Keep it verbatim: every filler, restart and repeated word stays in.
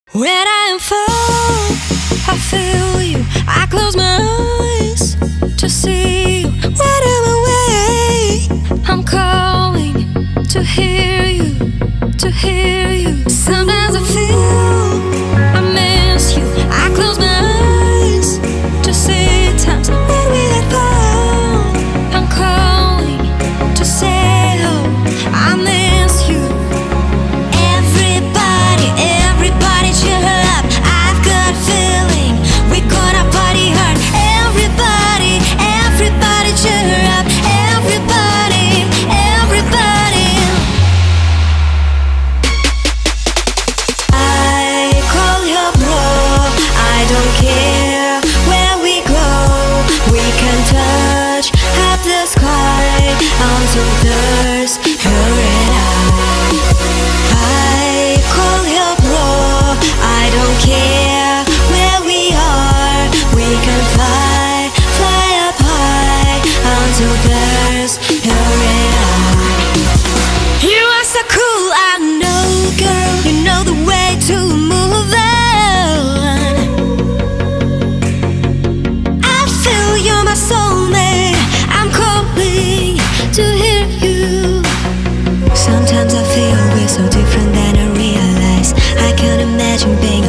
When I am far, I feel you. I close my eyes to see you. When I'm away, I'm calling to hear you, to hear you. Sometimes I feel I miss you. I close my eyes to see times when we get far. I'm calling to say, oh, I miss you. Everybody, everybody cheer up. I've got a feeling we're gonna party hard. Everybody, everybody cheer up. Everybody, everybody. I call your bro. I don't care where we go. We can touch up the sky until there's her and I. I call your bro. I don't care where we are. We can fly, fly up high until there's her and I. You are so cool, I know, girl. You know the way to move on. I feel you're my soulmate. I'm calling to hear you. Sometimes I feel we're so different than I realize. I can't imagine being